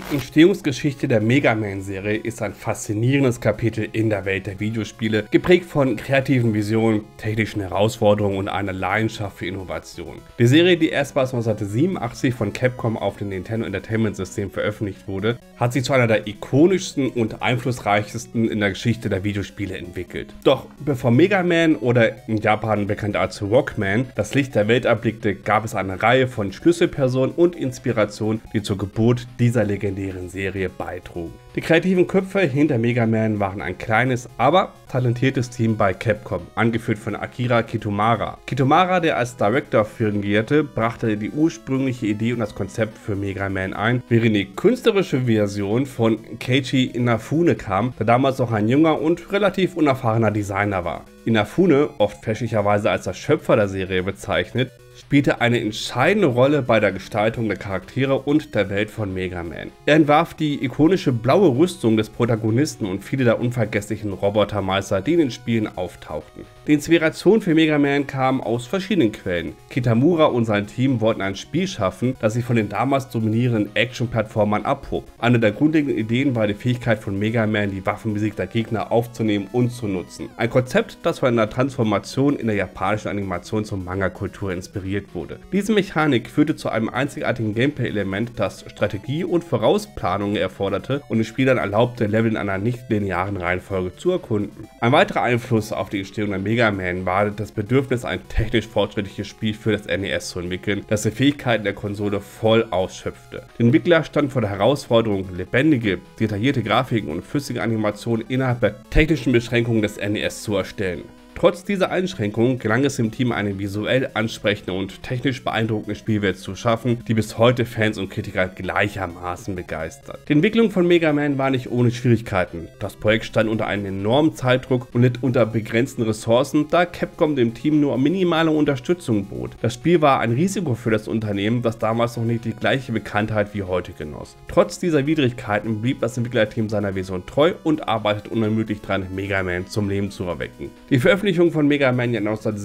Die Entstehungsgeschichte der Mega Man-Serie ist ein faszinierendes Kapitel in der Welt der Videospiele, geprägt von kreativen Visionen, technischen Herausforderungen und einer Leidenschaft für Innovation. Die Serie, die erstmals 1987 von Capcom auf dem Nintendo Entertainment System veröffentlicht wurde, hat sich zu einer der ikonischsten und einflussreichsten in der Geschichte der Videospiele entwickelt. Doch bevor Mega Man oder in Japan bekannt als Rockman das Licht der Welt erblickte, gab es eine Reihe von Schlüsselpersonen und Inspirationen, die zur Geburt dieser legendären Serie beitrugen. Die kreativen Köpfe hinter Mega Man waren ein kleines, aber talentiertes Team bei Capcom, angeführt von Akira Kitamura. Kitamura, der als Director fungierte, brachte die ursprüngliche Idee und das Konzept für Mega Man ein, während die künstlerische Version von Keiichi Inafune kam, der damals noch ein junger und relativ unerfahrener Designer war. Inafune, oft fälschlicherweise als der Schöpfer der Serie bezeichnet, spielte eine entscheidende Rolle bei der Gestaltung der Charaktere und der Welt von Mega Man. Er entwarf die ikonische blaue Rüstung des Protagonisten und viele der unvergesslichen Robotermeister, die in den Spielen auftauchten. Die Inspiration für Mega Man kam aus verschiedenen Quellen. Kitamura und sein Team wollten ein Spiel schaffen, das sich von den damals dominierenden Action-Plattformern abhob. Eine der grundlegenden Ideen war die Fähigkeit von Mega Man, die Waffen besiegter Gegner aufzunehmen und zu nutzen. Ein Konzept, das von einer Transformation in der japanischen Animations- und Manga-Kultur inspiriert wurde. Diese Mechanik führte zu einem einzigartigen Gameplay-Element, das Strategie und Vorausplanung erforderte und den Spielern erlaubte, Level in einer nicht linearen Reihenfolge zu erkunden. Ein weiterer Einfluss auf die Entstehung der Mega Man war das Bedürfnis, ein technisch fortschrittliches Spiel für das NES zu entwickeln, das die Fähigkeiten der Konsole voll ausschöpfte. Der Entwickler stand vor der Herausforderung, lebendige, detaillierte Grafiken und flüssige Animationen innerhalb der technischen Beschränkungen des NES zu erstellen. Trotz dieser Einschränkungen gelang es dem Team, eine visuell ansprechende und technisch beeindruckende Spielwelt zu schaffen, die bis heute Fans und Kritiker gleichermaßen begeistert. Die Entwicklung von Mega Man war nicht ohne Schwierigkeiten. Das Projekt stand unter einem enormen Zeitdruck und litt unter begrenzten Ressourcen, da Capcom dem Team nur minimale Unterstützung bot. Das Spiel war ein Risiko für das Unternehmen, das damals noch nicht die gleiche Bekanntheit wie heute genoss. Trotz dieser Widrigkeiten blieb das Entwicklerteam seiner Vision treu und arbeitet unermüdlich daran, Mega Man zum Leben zu erwecken. Die Veröffentlichung von Mega Man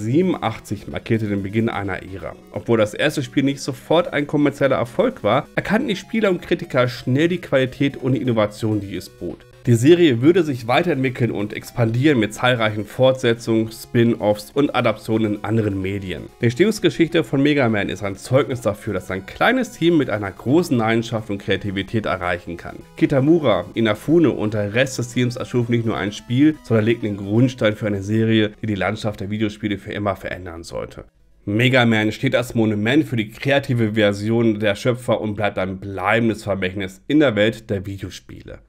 1987 markierte den Beginn einer Ära. Obwohl das erste Spiel nicht sofort ein kommerzieller Erfolg war, erkannten die Spieler und Kritiker schnell die Qualität und die Innovation, die es bot. Die Serie würde sich weiterentwickeln und expandieren mit zahlreichen Fortsetzungen, Spin-offs und Adaptionen in anderen Medien. Die Entstehungsgeschichte von Mega Man ist ein Zeugnis dafür, dass ein kleines Team mit einer großen Leidenschaft und Kreativität erreichen kann. Kitamura, Inafune und der Rest des Teams erschufen nicht nur ein Spiel, sondern legten den Grundstein für eine Serie, die die Landschaft der Videospiele für immer verändern sollte. Mega Man steht als Monument für die kreative Version der Schöpfer und bleibt ein bleibendes Vermächtnis in der Welt der Videospiele.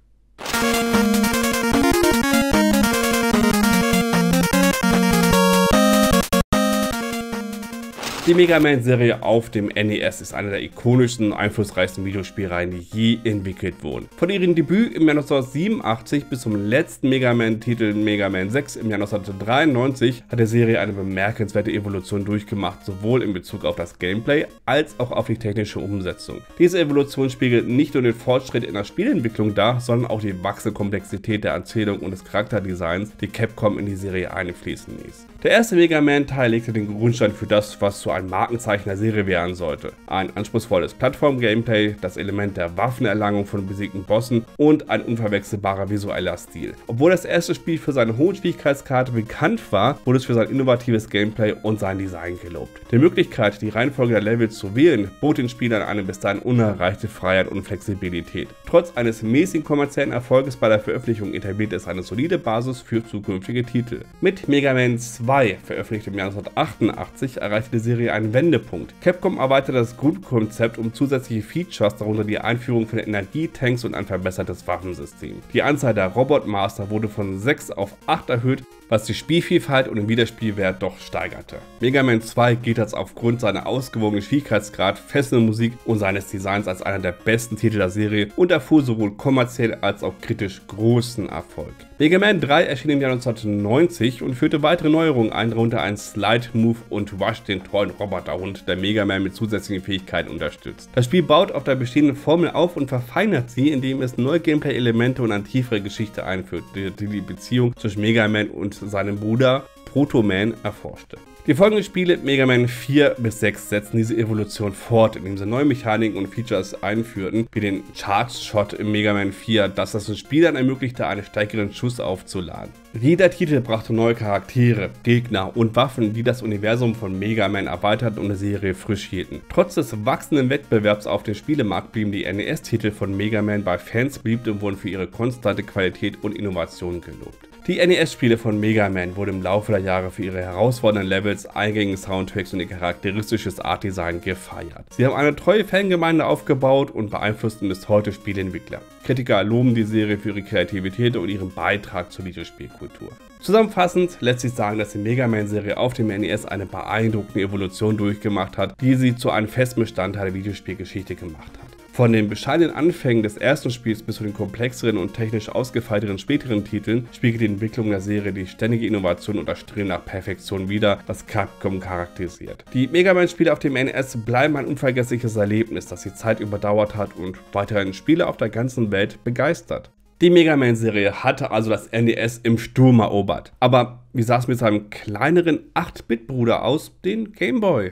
Die Mega Man-Serie auf dem NES ist eine der ikonischsten und einflussreichsten Videospielreihen, die je entwickelt wurden. Von ihrem Debüt im Jahr 1987 bis zum letzten Mega Man-Titel Mega Man 6 im Jahr 1993 hat die Serie eine bemerkenswerte Evolution durchgemacht, sowohl in Bezug auf das Gameplay als auch auf die technische Umsetzung. Diese Evolution spiegelt nicht nur den Fortschritt in der Spielentwicklung dar, sondern auch die wachsende Komplexität der Erzählung und des Charakterdesigns, die Capcom in die Serie einfließen ließ. Der erste Mega Man-Teil legte den Grundstein für das, was zu ein Markenzeichen der Serie werden sollte. Ein anspruchsvolles Plattform-Gameplay, das Element der Waffenerlangung von besiegten Bossen und ein unverwechselbarer visueller Stil. Obwohl das erste Spiel für seine hohe Schwierigkeitskarte bekannt war, wurde es für sein innovatives Gameplay und sein Design gelobt. Die Möglichkeit, die Reihenfolge der Level zu wählen, bot den Spielern eine bis dahin unerreichte Freiheit und Flexibilität. Trotz eines mäßigen kommerziellen Erfolges bei der Veröffentlichung etablierte es eine solide Basis für zukünftige Titel. Mit Mega Man 2, veröffentlicht im Jahr 1988, erreichte die Serie einen Wendepunkt. Capcom erweiterte das Grundkonzept um zusätzliche Features, darunter die Einführung von Energietanks und ein verbessertes Waffensystem. Die Anzahl der Robotmaster wurde von 6 auf 8 erhöht, was die Spielvielfalt und den Wiederspielwert doch steigerte. Mega Man 2 gilt als aufgrund seiner ausgewogenen Schwierigkeitsgrad, fesselnden Musik und seines Designs als einer der besten Titel der Serie und erfuhr sowohl kommerziell als auch kritisch großen Erfolg. Mega Man 3 erschien im Jahr 1990 und führte weitere Neuerungen ein, darunter ein Slide-Move und Rush, den treuen Roboterhund, der Mega Man mit zusätzlichen Fähigkeiten unterstützt. Das Spiel baut auf der bestehenden Formel auf und verfeinert sie, indem es neue Gameplay-Elemente und eine tiefere Geschichte einführt, die die Beziehung zwischen Mega Man und seinem Bruder Proto Man erforschte. Die folgenden Spiele Mega Man 4 bis 6 setzen diese Evolution fort, indem sie neue Mechaniken und Features einführten, wie den Charge Shot im Mega Man 4, das den Spielern ermöglichte, einen stärkeren Schuss aufzuladen. Jeder Titel brachte neue Charaktere, Gegner und Waffen, die das Universum von Mega Man erweiterten und die Serie frisch hielten. Trotz des wachsenden Wettbewerbs auf dem Spielemarkt blieben die NES-Titel von Mega Man bei Fans beliebt und wurden für ihre konstante Qualität und Innovation gelobt. Die NES-Spiele von Mega Man wurden im Laufe der Jahre für ihre herausfordernden Levels, eingängigen Soundtracks und ihr charakteristisches Artdesign gefeiert. Sie haben eine treue Fangemeinde aufgebaut und beeinflussten bis heute Spieleentwickler. Kritiker loben die Serie für ihre Kreativität und ihren Beitrag zur Videospielkultur. Zusammenfassend lässt sich sagen, dass die Mega Man-Serie auf dem NES eine beeindruckende Evolution durchgemacht hat, die sie zu einem festen Bestandteil der Videospielgeschichte gemacht hat. Von den bescheidenen Anfängen des ersten Spiels bis zu den komplexeren und technisch ausgefeilteren späteren Titeln spiegelt die Entwicklung der Serie die ständige Innovation und das Streben nach Perfektion wider, das Capcom charakterisiert. Die Mega Man-Spiele auf dem NES bleiben ein unvergessliches Erlebnis, das die Zeit überdauert hat und weiterhin Spieler auf der ganzen Welt begeistert. Die Mega Man-Serie hatte also das NES im Sturm erobert. Aber wie sah es mit seinem kleineren 8-Bit-Bruder aus, den Game Boy?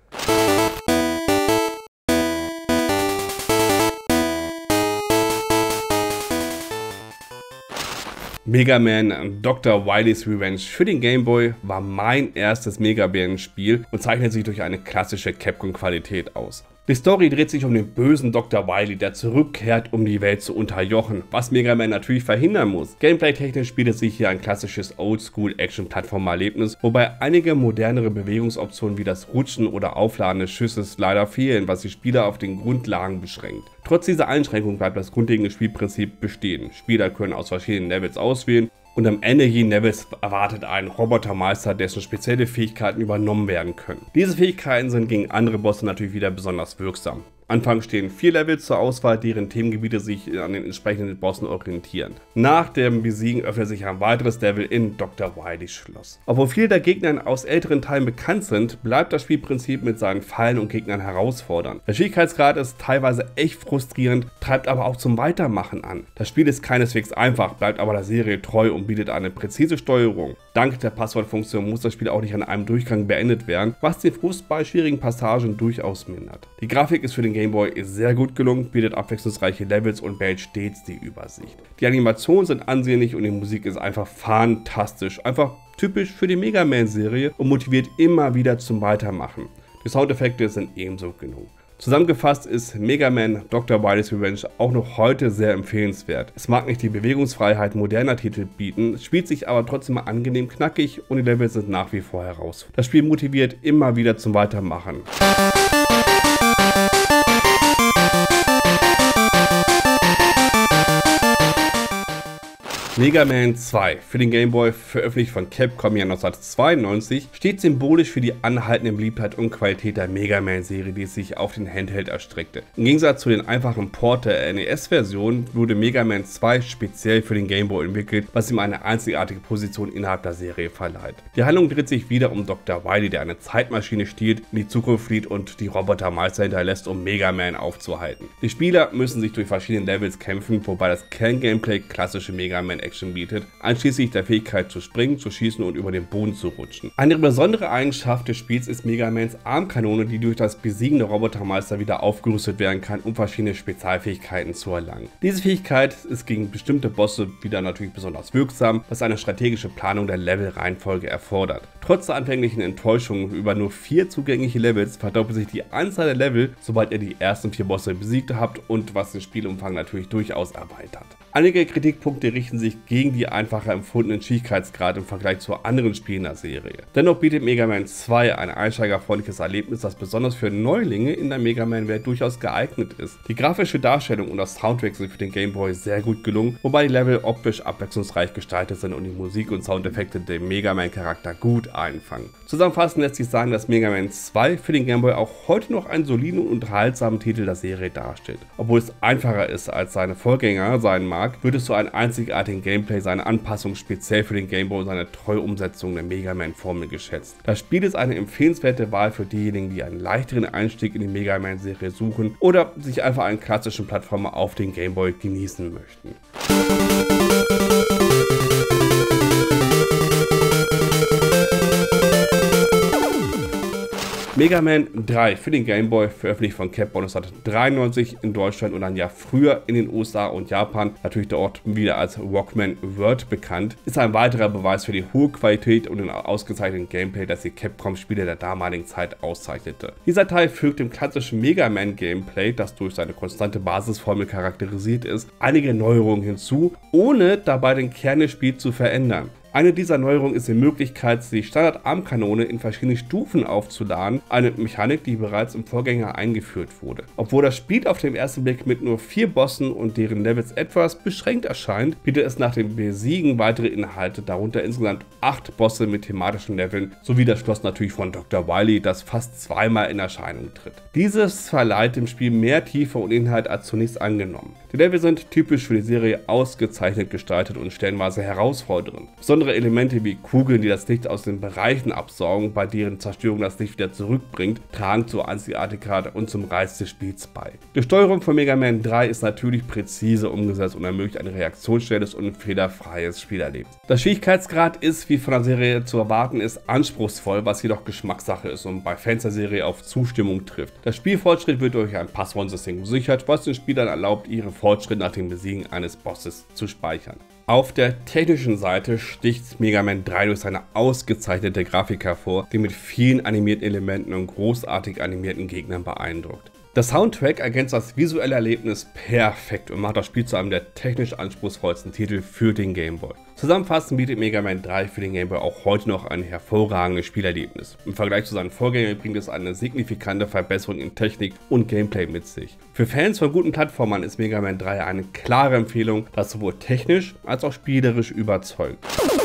Mega Man Dr. Wily's Revenge für den Game Boy war mein erstes Mega Man-Spiel und zeichnet sich durch eine klassische Capcom-Qualität aus. Die Story dreht sich um den bösen Dr. Wily, der zurückkehrt, um die Welt zu unterjochen, was Mega Man natürlich verhindern muss. Gameplay-technisch spielt sich hier ein klassisches Oldschool-Action-Plattformer-Erlebnis, wobei einige modernere Bewegungsoptionen wie das Rutschen oder Aufladen des Schusses leider fehlen, was die Spieler auf den Grundlagen beschränkt. Trotz dieser Einschränkung bleibt das grundlegende Spielprinzip bestehen. Spieler können aus verschiedenen Levels auswählen und am Ende jeden Levels erwartet ein Robotermeister, dessen spezielle Fähigkeiten übernommen werden können. Diese Fähigkeiten sind gegen andere Bosse natürlich wieder besonders wirksam. Anfangs stehen 4 Levels zur Auswahl, deren Themengebiete sich an den entsprechenden Bossen orientieren. Nach dem Besiegen öffnet sich ein weiteres Level in Dr. Wilys Schloss. Obwohl viele der Gegner aus älteren Teilen bekannt sind, bleibt das Spielprinzip mit seinen Fallen und Gegnern herausfordernd. Der Schwierigkeitsgrad ist teilweise echt frustrierend, treibt aber auch zum Weitermachen an. Das Spiel ist keineswegs einfach, bleibt aber der Serie treu und bietet eine präzise Steuerung. Dank der Passwortfunktion muss das Spiel auch nicht an einem Durchgang beendet werden, was den Frust bei schwierigen Passagen durchaus mindert. Die Grafik ist für den Game Boy sehr gut gelungen, bietet abwechslungsreiche Levels und behält stets die Übersicht. Die Animationen sind ansehnlich und die Musik ist einfach fantastisch, einfach typisch für die Mega Man-Serie und motiviert immer wieder zum Weitermachen. Die Soundeffekte sind ebenso gelungen. Zusammengefasst ist Mega Man Dr. Wily's Revenge auch noch heute sehr empfehlenswert. Es mag nicht die Bewegungsfreiheit moderner Titel bieten, spielt sich aber trotzdem angenehm knackig und die Levels sind nach wie vor herausfordernd. Das Spiel motiviert immer wieder zum Weitermachen. Mega Man 2 für den Game Boy, veröffentlicht von Capcom im Jahr 1992, steht symbolisch für die anhaltende Beliebtheit und Qualität der Mega Man-Serie, die sich auf den Handheld erstreckte. Im Gegensatz zu den einfachen Port der NES-Version wurde Mega Man 2 speziell für den Game Boy entwickelt, was ihm eine einzigartige Position innerhalb der Serie verleiht. Die Handlung dreht sich wieder um Dr. Wily, der eine Zeitmaschine stiehlt, in die Zukunft flieht und die Robotermeister hinterlässt, um Mega Man aufzuhalten. Die Spieler müssen sich durch verschiedene Levels kämpfen, wobei das Kerngameplay klassische Mega Man Action bietet, einschließlich der Fähigkeit zu springen, zu schießen und über den Boden zu rutschen. Eine besondere Eigenschaft des Spiels ist Mega Mans Armkanone, die durch das Besiegen der Robotermeister wieder aufgerüstet werden kann, um verschiedene Spezialfähigkeiten zu erlangen. Diese Fähigkeit ist gegen bestimmte Bosse wieder natürlich besonders wirksam, was eine strategische Planung der Levelreihenfolge erfordert. Trotz der anfänglichen Enttäuschung über nur 4 zugängliche Levels verdoppelt sich die Anzahl der Level, sobald ihr die ersten 4 Bosse besiegt habt und was den Spielumfang natürlich durchaus erweitert. Einige Kritikpunkte richten sich gegen die einfacher empfundenen Schwierigkeitsgrad im Vergleich zu anderen Spielen der Serie. Dennoch bietet Mega Man 2 ein einsteigerfreundliches Erlebnis, das besonders für Neulinge in der Mega Man-Welt durchaus geeignet ist. Die grafische Darstellung und das Soundtrack sind für den Game Boy sehr gut gelungen, wobei die Level optisch abwechslungsreich gestaltet sind und die Musik und Soundeffekte den Mega Man-Charakter gut einfangen. Zusammenfassend lässt sich sagen, dass Mega Man 2 für den Game Boy auch heute noch einen soliden und unterhaltsamen Titel der Serie darstellt. Obwohl es einfacher ist als seine Vorgänger sein mag, wird es zu einem einzigartigen Gameplay, seine Anpassung speziell für den Game Boy und seine treue Umsetzung der Mega Man-Formel geschätzt. Das Spiel ist eine empfehlenswerte Wahl für diejenigen, die einen leichteren Einstieg in die Mega Man-Serie suchen oder sich einfach einen klassischen Plattformer auf den Game Boy genießen möchten. Mega Man 3 für den Game Boy, veröffentlicht von Capcom 1993 in Deutschland und ein Jahr früher in den USA und Japan, natürlich dort wieder als Rockman World bekannt, ist ein weiterer Beweis für die hohe Qualität und den ausgezeichneten Gameplay, das die Capcom-Spiele der damaligen Zeit auszeichnete. Dieser Teil fügt dem klassischen Mega Man Gameplay, das durch seine konstante Basisformel charakterisiert ist, einige Neuerungen hinzu, ohne dabei den Kern des Spiels zu verändern. Eine dieser Neuerungen ist die Möglichkeit, die Standard-Armkanone in verschiedene Stufen aufzuladen, eine Mechanik, die bereits im Vorgänger eingeführt wurde. Obwohl das Spiel auf den ersten Blick mit nur 4 Bossen und deren Levels etwas beschränkt erscheint, bietet es nach dem Besiegen weitere Inhalte, darunter insgesamt 8 Bosse mit thematischen Leveln, sowie das Schloss natürlich von Dr. Wily, das fast zweimal in Erscheinung tritt. Dieses verleiht dem Spiel mehr Tiefe und Inhalt als zunächst angenommen. Die Level sind typisch für die Serie ausgezeichnet gestaltet und stellenweise herausfordernd. Besondere Elemente wie Kugeln, die das Licht aus den Bereichen absaugen, bei deren Zerstörung das Licht wieder zurückbringt, tragen zur Einzigartigkeit und zum Reiz des Spiels bei. Die Steuerung von Mega Man 3 ist natürlich präzise umgesetzt und ermöglicht ein reaktionsschnelles und fehlerfreies Spielerlebnis. Der Schwierigkeitsgrad ist, wie von der Serie zu erwarten ist, anspruchsvoll, was jedoch Geschmackssache ist und bei Fans der Serie auf Zustimmung trifft. Der Spielfortschritt wird durch ein Passwortsystem gesichert, was den Spielern erlaubt, ihre Fortschritte nach dem Besiegen eines Bosses zu speichern. Auf der technischen Seite sticht Mega Man 3 durch seine ausgezeichnete Grafik hervor, die mit vielen animierten Elementen und großartig animierten Gegnern beeindruckt. Der Soundtrack ergänzt das visuelle Erlebnis perfekt und macht das Spiel zu einem der technisch anspruchsvollsten Titel für den Game Boy. Zusammenfassend bietet Mega Man 3 für den Game Boy auch heute noch ein hervorragendes Spielerlebnis. Im Vergleich zu seinen Vorgängern bringt es eine signifikante Verbesserung in Technik und Gameplay mit sich. Für Fans von guten Plattformern ist Mega Man 3 eine klare Empfehlung, das sowohl technisch als auch spielerisch überzeugt.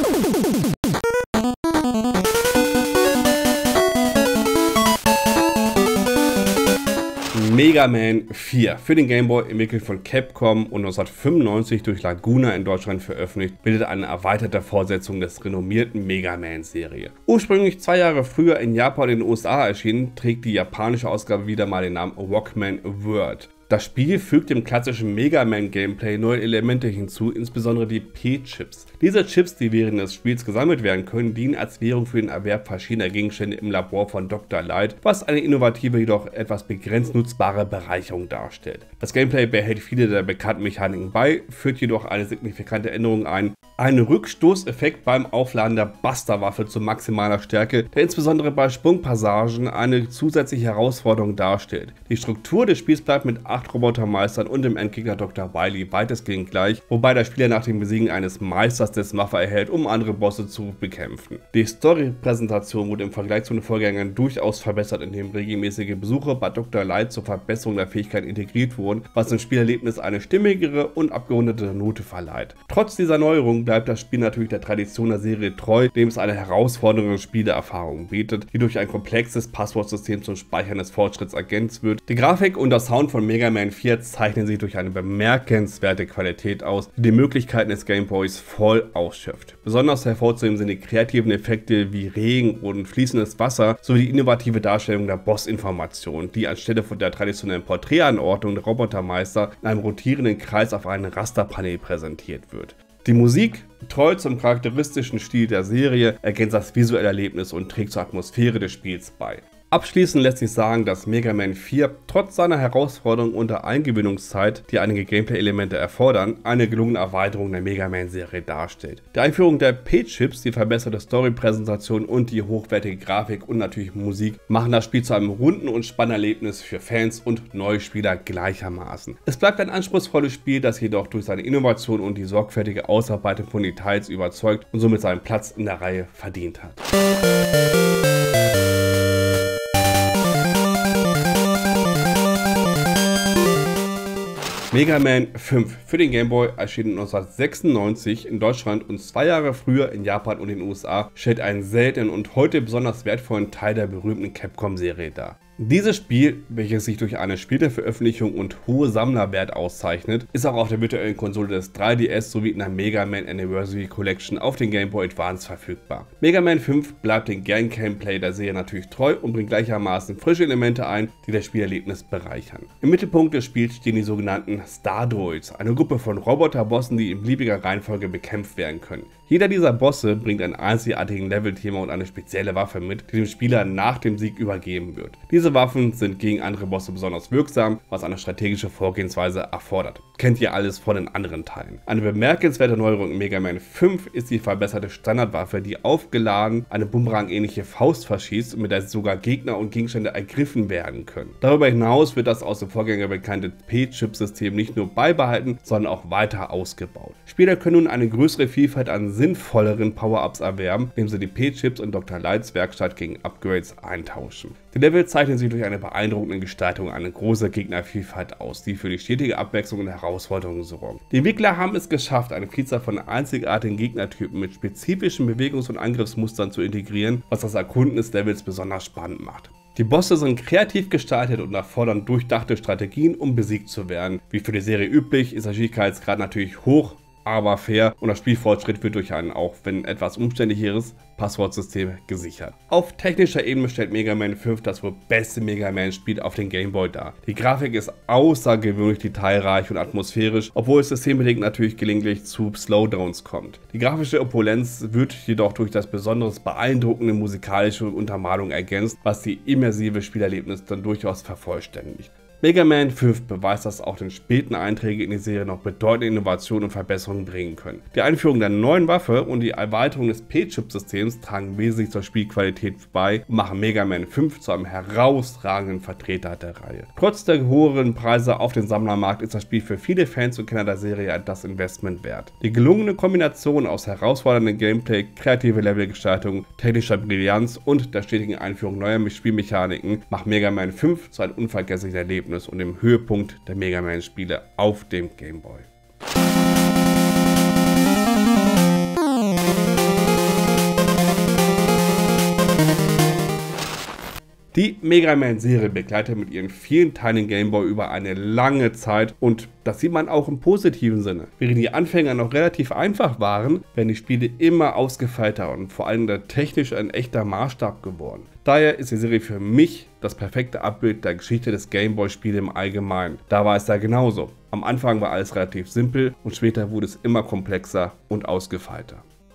Mega Man 4 für den Game Boy, entwickelt von Capcom und 1995 durch Laguna in Deutschland veröffentlicht, bildet eine erweiterte Fortsetzung des renommierten Mega Man Serie. Ursprünglich 2 Jahre früher in Japan und in den USA erschienen, trägt die japanische Ausgabe wieder mal den Namen Rockman World. Das Spiel fügt dem klassischen Mega Man Gameplay neue Elemente hinzu, insbesondere die P-Chips. Diese Chips, die während des Spiels gesammelt werden können, dienen als Währung für den Erwerb verschiedener Gegenstände im Labor von Dr. Light, was eine innovative, jedoch etwas begrenzt nutzbare Bereicherung darstellt. Das Gameplay behält viele der bekannten Mechaniken bei, führt jedoch eine signifikante Änderung ein. Ein Rückstoßeffekt beim Aufladen der Buster-Waffe zu maximaler Stärke, der insbesondere bei Sprungpassagen eine zusätzliche Herausforderung darstellt. Die Struktur des Spiels bleibt mit 8 Robotermeistern und dem Endgegner Dr. Wily weitestgehend gleich, wobei der Spieler nach dem Besiegen eines Meisters des Waffe erhält, um andere Bosse zu bekämpfen. Die Story-Präsentation wurde im Vergleich zu den Vorgängern durchaus verbessert, indem regelmäßige Besuche bei Dr. Light zur Verbesserung der Fähigkeiten integriert wurden, was dem Spielerlebnis eine stimmigere und abgerundete Note verleiht. Trotz dieser Neuerung bleibt das Spiel natürlich der Tradition der Serie treu, indem es eine herausfordernde Spielerfahrung bietet, die durch ein komplexes Passwortsystem zum Speichern des Fortschritts ergänzt wird. Die Grafik und der Sound von Mega Man 4 zeichnen sich durch eine bemerkenswerte Qualität aus, die die Möglichkeiten des Game Boys voll ausschöpft. Besonders hervorzuheben sind die kreativen Effekte wie Regen und fließendes Wasser sowie die innovative Darstellung der Boss-Information, die anstelle von der traditionellen Porträtanordnung der Robotermeister in einem rotierenden Kreis auf einem Rasterpanel präsentiert wird. Die Musik, treu zum charakteristischen Stil der Serie, ergänzt das visuelle Erlebnis und trägt zur Atmosphäre des Spiels bei. Abschließend lässt sich sagen, dass Mega Man 4 trotz seiner Herausforderung und der Eingewöhnungszeit, die einige Gameplay-Elemente erfordern, eine gelungene Erweiterung der Mega Man-Serie darstellt. Die Einführung der P-Chips, die verbesserte Story-Präsentation und die hochwertige Grafik und natürlich Musik machen das Spiel zu einem runden und spannenden Erlebnis für Fans und neue Spieler gleichermaßen. Es bleibt ein anspruchsvolles Spiel, das jedoch durch seine Innovation und die sorgfältige Ausarbeitung von Details überzeugt und somit seinen Platz in der Reihe verdient hat. Mega Man 5 für den Game Boy, erschien 1996 in Deutschland und 2 Jahre früher in Japan und den USA, stellt einen seltenen und heute besonders wertvollen Teil der berühmten Capcom-Serie dar. Dieses Spiel, welches sich durch eine späte Veröffentlichung und hohe Sammlerwert auszeichnet, ist auch auf der virtuellen Konsole des 3DS sowie in der Mega Man Anniversary Collection auf den Game Boy Advance verfügbar. Mega Man 5 bleibt den Gang-Gameplay der Serie natürlich treu und bringt gleichermaßen frische Elemente ein, die das Spielerlebnis bereichern. Im Mittelpunkt des Spiels stehen die sogenannten Stardroids, eine Gruppe von Roboterbossen, die in beliebiger Reihenfolge bekämpft werden können. Jeder dieser Bosse bringt einen einzigartigen Levelthema und eine spezielle Waffe mit, die dem Spieler nach dem Sieg übergeben wird. Diese Waffen sind gegen andere Bosse besonders wirksam, was eine strategische Vorgehensweise erfordert. Kennt ihr alles von den anderen Teilen. Eine bemerkenswerte Neuerung in Mega Man 5 ist die verbesserte Standardwaffe, die aufgeladen eine Bumerang-ähnliche Faust verschießt, mit der sogar Gegner und Gegenstände ergriffen werden können. Darüber hinaus wird das aus dem Vorgänger bekannte P-Chip-System nicht nur beibehalten, sondern auch weiter ausgebaut. Spieler können nun eine größere Vielfalt an sinnvolleren Power-Ups erwerben, indem sie die P-Chips in Dr. Lights Werkstatt gegen Upgrades eintauschen. Die Level zeichnen sich durch eine beeindruckende Gestaltung und eine große Gegnervielfalt aus, die für die stetige Abwechslung und Herausforderungen sorgen. Die Entwickler haben es geschafft, eine Vielzahl von einzigartigen Gegnertypen mit spezifischen Bewegungs- und Angriffsmustern zu integrieren, was das Erkunden des Levels besonders spannend macht. Die Bosse sind kreativ gestaltet und erfordern durchdachte Strategien, um besiegt zu werden. Wie für die Serie üblich, ist der Schwierigkeitsgrad natürlich hoch, aber fair und der Spielfortschritt wird durch ein, auch wenn etwas umständlicheres, Passwortsystem gesichert. Auf technischer Ebene stellt Mega Man 5 das wohl beste Mega Man Spiel auf den Game Boy dar. Die Grafik ist außergewöhnlich detailreich und atmosphärisch, obwohl es systembedingt natürlich gelegentlich zu Slowdowns kommt. Die grafische Opulenz wird jedoch durch das besonders beeindruckende musikalische Untermalung ergänzt, was die immersive Spielerlebnis dann durchaus vervollständigt. Mega Man 5 beweist, dass auch den späten Einträge in die Serie noch bedeutende Innovationen und Verbesserungen bringen können. Die Einführung der neuen Waffe und die Erweiterung des P-Chip-Systems tragen wesentlich zur Spielqualität bei und machen Mega Man 5 zu einem herausragenden Vertreter der Reihe. Trotz der höheren Preise auf dem Sammlermarkt ist das Spiel für viele Fans und Kenner der Serie das Investment wert. Die gelungene Kombination aus herausforderndem Gameplay, kreative Levelgestaltung, technischer Brillanz und der stetigen Einführung neuer Spielmechaniken macht Mega Man 5 zu einem unvergesslichen Erlebnis und dem Höhepunkt der Mega Man Spiele auf dem Game Boy. Die Mega Man-Serie begleitet mit ihren vielen Teilen Game Boy über eine lange Zeit und das sieht man auch im positiven Sinne. Während die Anfänger noch relativ einfach waren, werden die Spiele immer ausgefeilter und vor allem technisch ein echter Maßstab geworden. Daher ist die Serie für mich das perfekte Abbild der Geschichte des Game Boy-Spiels im Allgemeinen. Da war es da genauso. Am Anfang war alles relativ simpel und später wurde es immer komplexer und ausgefeilter.